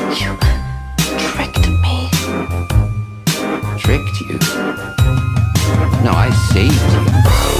You tricked me. Tricked you? No, I saved you.